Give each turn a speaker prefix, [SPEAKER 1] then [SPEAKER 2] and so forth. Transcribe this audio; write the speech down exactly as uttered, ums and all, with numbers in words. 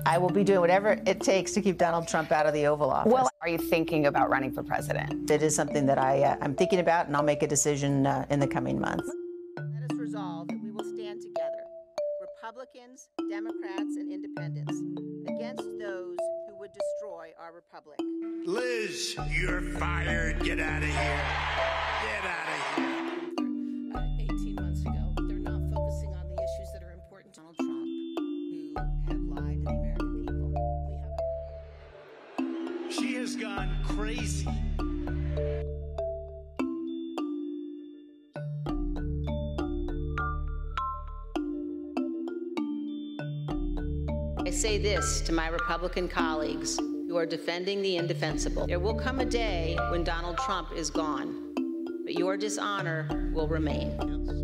[SPEAKER 1] I will be doing whatever it takes to keep Donald Trump out of the Oval Office.
[SPEAKER 2] Well, are you thinking about running for president?
[SPEAKER 1] It is something that I, uh, I'm thinking about, and I'll make a decision uh, in the coming months. Let us resolve that we will stand together, Republicans, Democrats, and Independents, against those who would destroy our republic.
[SPEAKER 3] Liz, you're fired. Get out of here. Get out of here.
[SPEAKER 4] Uh, eighteen months ago, they're not focusing on the issues that are important to Donald Trump, who have lied to the American people. We have.
[SPEAKER 3] She has gone crazy.
[SPEAKER 5] I say this to my Republican colleagues who are defending the indefensible. There will come a day when Donald Trump is gone, but your dishonor will remain.